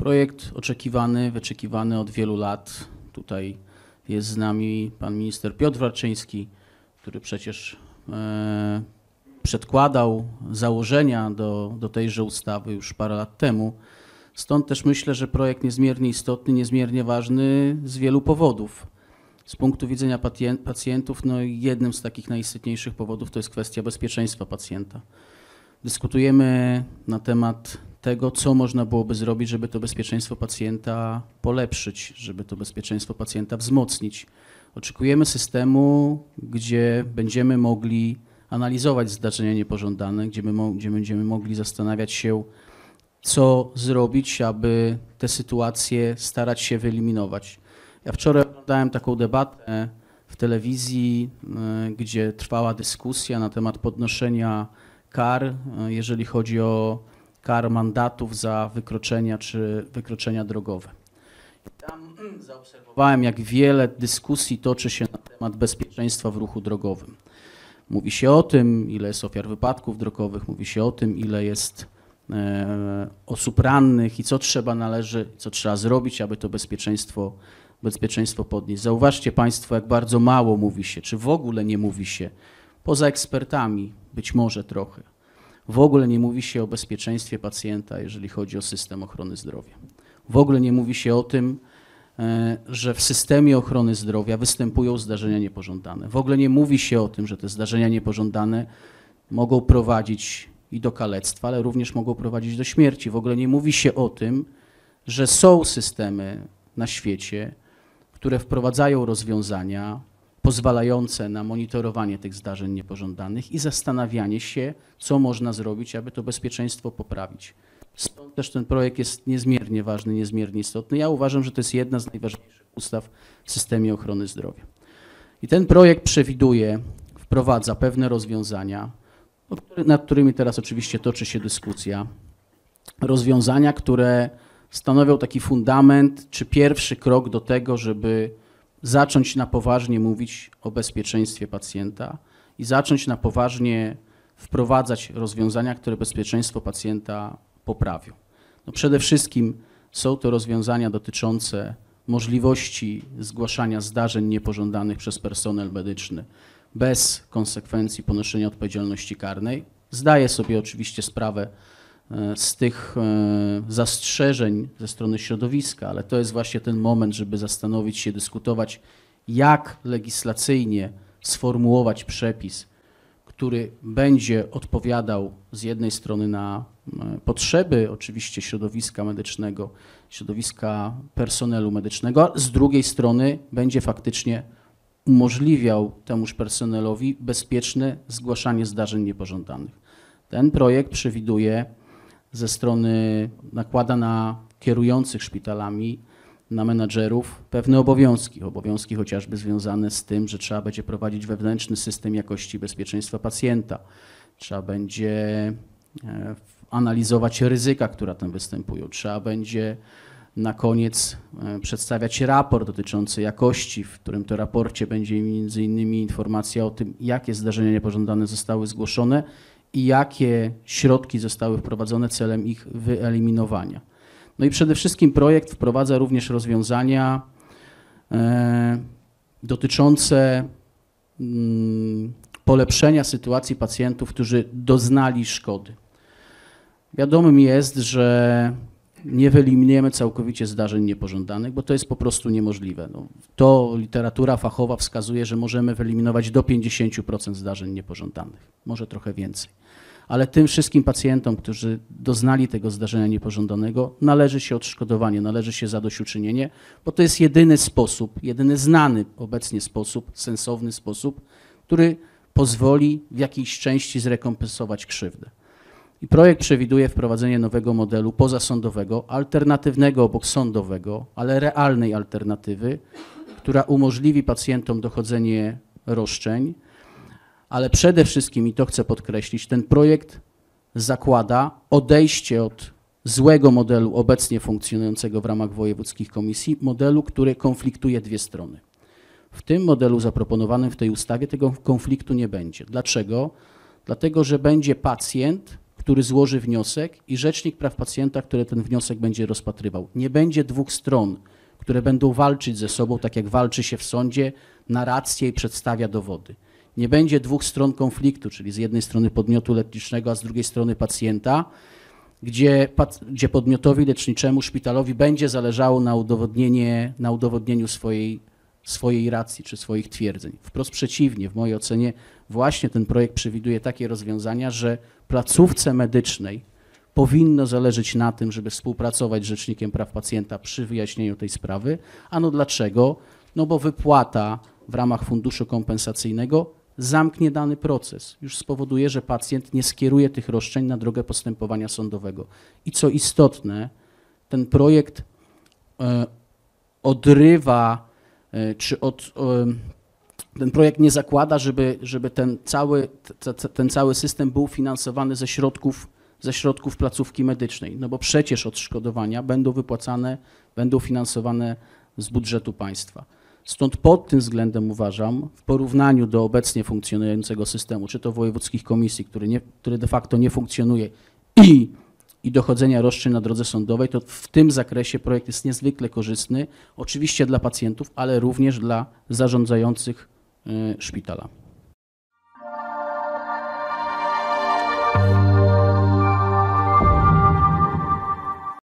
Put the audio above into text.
Projekt oczekiwany, wyczekiwany od wielu lat. Tutaj jest z nami pan minister Piotr Warczyński, który przecież przedkładał założenia do tejże ustawy już parę lat temu. Stąd też myślę, że projekt niezmiernie istotny, niezmiernie ważny z wielu powodów. Z punktu widzenia pacjentów, no jednym z takich najistotniejszych powodów to jest kwestia bezpieczeństwa pacjenta. Dyskutujemy na temat tego, co można byłoby zrobić, żeby to bezpieczeństwo pacjenta polepszyć, żeby to bezpieczeństwo pacjenta wzmocnić. Oczekujemy systemu, gdzie będziemy mogli analizować zdarzenia niepożądane, gdzie będziemy mogli zastanawiać się, co zrobić, aby te sytuacje starać się wyeliminować. Ja wczoraj oglądałem taką debatę w telewizji, gdzie trwała dyskusja na temat podnoszenia kar, jeżeli chodzi o kar mandatów za wykroczenia czy wykroczenia drogowe. I tam zaobserwowałem, jak wiele dyskusji toczy się na temat bezpieczeństwa w ruchu drogowym. Mówi się o tym, ile jest ofiar wypadków drogowych, mówi się o tym, ile jest osób rannych i co trzeba zrobić, aby to bezpieczeństwo podnieść. Zauważcie Państwo, jak bardzo mało mówi się, czy w ogóle nie mówi się, poza ekspertami być może trochę, w ogóle nie mówi się o bezpieczeństwie pacjenta, jeżeli chodzi o system ochrony zdrowia. W ogóle nie mówi się o tym, że w systemie ochrony zdrowia występują zdarzenia niepożądane. W ogóle nie mówi się o tym, że te zdarzenia niepożądane mogą prowadzić i do kalectwa, ale również mogą prowadzić do śmierci. W ogóle nie mówi się o tym, że są systemy na świecie, które wprowadzają rozwiązania pozwalające na monitorowanie tych zdarzeń niepożądanych i zastanawianie się, co można zrobić, aby to bezpieczeństwo poprawić. Stąd też ten projekt jest niezmiernie ważny, niezmiernie istotny. Ja uważam, że to jest jedna z najważniejszych ustaw w systemie ochrony zdrowia. I ten projekt wprowadza pewne rozwiązania, nad którymi teraz oczywiście toczy się dyskusja. Rozwiązania, które stanowią taki fundament, czy pierwszy krok do tego, żeby zacząć na poważnie mówić o bezpieczeństwie pacjenta i zacząć na poważnie wprowadzać rozwiązania, które bezpieczeństwo pacjenta poprawią. No przede wszystkim są to rozwiązania dotyczące możliwości zgłaszania zdarzeń niepożądanych przez personel medyczny bez konsekwencji ponoszenia odpowiedzialności karnej. Zdaję sobie oczywiście sprawę z tych zastrzeżeń ze strony środowiska, ale to jest właśnie ten moment, żeby zastanowić się, dyskutować, jak legislacyjnie sformułować przepis, który będzie odpowiadał z jednej strony na potrzeby oczywiście środowiska medycznego, środowiska personelu medycznego, a z drugiej strony będzie faktycznie umożliwiał temuż personelowi bezpieczne zgłaszanie zdarzeń niepożądanych. Ten projekt przewiduje nakłada na kierujących szpitalami, na menadżerów pewne obowiązki chociażby związane z tym, że trzeba będzie prowadzić wewnętrzny system jakości bezpieczeństwa pacjenta, trzeba będzie analizować ryzyka, które tam występują, trzeba będzie na koniec przedstawiać raport dotyczący jakości, w którym to raporcie będzie między innymi informacja o tym, jakie zdarzenia niepożądane zostały zgłoszone i jakie środki zostały wprowadzone celem ich wyeliminowania. No i przede wszystkim projekt wprowadza również rozwiązania dotyczące polepszenia sytuacji pacjentów, którzy doznali szkody. Wiadomym jest, że nie wyeliminujemy całkowicie zdarzeń niepożądanych, bo to jest po prostu niemożliwe. No, to literatura fachowa wskazuje, że możemy wyeliminować do 50% zdarzeń niepożądanych, może trochę więcej. Ale tym wszystkim pacjentom, którzy doznali tego zdarzenia niepożądanego, należy się odszkodowanie, należy się zadośćuczynienie, bo to jest jedyny znany obecnie sposób, sensowny sposób, który pozwoli w jakiejś części zrekompensować krzywdę. I projekt przewiduje wprowadzenie nowego modelu pozasądowego, alternatywnego obok sądowego, ale realnej alternatywy, która umożliwi pacjentom dochodzenie roszczeń, ale przede wszystkim, i to chcę podkreślić, ten projekt zakłada odejście od złego modelu obecnie funkcjonującego w ramach wojewódzkich komisji, modelu, który konfliktuje dwie strony. W tym modelu zaproponowanym w tej ustawie tego konfliktu nie będzie. Dlaczego? Dlatego, że będzie pacjent, który złoży wniosek i rzecznik praw pacjenta, który ten wniosek będzie rozpatrywał. Nie będzie dwóch stron, które będą walczyć ze sobą, tak jak walczy się w sądzie, na rację i przedstawia dowody. Nie będzie dwóch stron konfliktu, czyli z jednej strony podmiotu leczniczego, a z drugiej strony pacjenta, gdzie podmiotowi leczniczemu, szpitalowi będzie zależało na udowodnieniu swojej racji czy swoich twierdzeń. Wprost przeciwnie, w mojej ocenie właśnie ten projekt przewiduje takie rozwiązania, że placówce medycznej powinno zależeć na tym, żeby współpracować z Rzecznikiem Praw Pacjenta przy wyjaśnieniu tej sprawy. Ano dlaczego? No bo wypłata w ramach funduszu kompensacyjnego zamknie dany proces. Już spowoduje, że pacjent nie skieruje tych roszczeń na drogę postępowania sądowego. I co istotne, ten projekt odrywa, ten projekt nie zakłada, żeby ten cały system był finansowany ze środków placówki medycznej, no bo przecież odszkodowania będą wypłacane, będą finansowane z budżetu państwa. Stąd pod tym względem uważam, w porównaniu do obecnie funkcjonującego systemu, czy to wojewódzkich komisji, który de facto nie funkcjonuje i dochodzenia roszczeń na drodze sądowej, to w tym zakresie projekt jest niezwykle korzystny, oczywiście dla pacjentów, ale również dla zarządzających szpitala.